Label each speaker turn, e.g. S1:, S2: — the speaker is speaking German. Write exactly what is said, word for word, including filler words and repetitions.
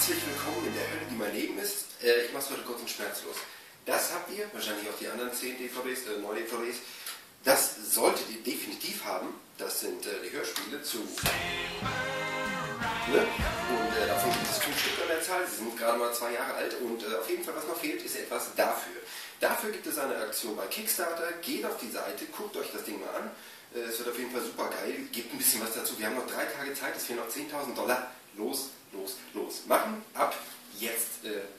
S1: Herzlich willkommen in der Hölle, die mein Leben ist. Äh, ich mache es heute kurz und schmerzlos. Das habt ihr, wahrscheinlich auch die anderen zehn D V Ds, äh, neun D V Ds. Das solltet ihr definitiv haben. Das sind äh, die Hörspiele zu... Ne? Und äh, davon gibt es fünf Stück an der Zahl. Sie sind gerade mal zwei Jahre alt. Und äh, auf jeden Fall, was noch fehlt, ist etwas dafür. Dafür gibt es eine Aktion bei Kickstarter. Geht auf die Seite, guckt euch das Ding mal an. Äh, es wird auf jeden Fall super geil. Gebt ein bisschen was dazu. Wir haben noch drei Tage Zeit. Es fehlen noch zehntausend Dollar. Los, los, los. Machen ab jetzt. Äh,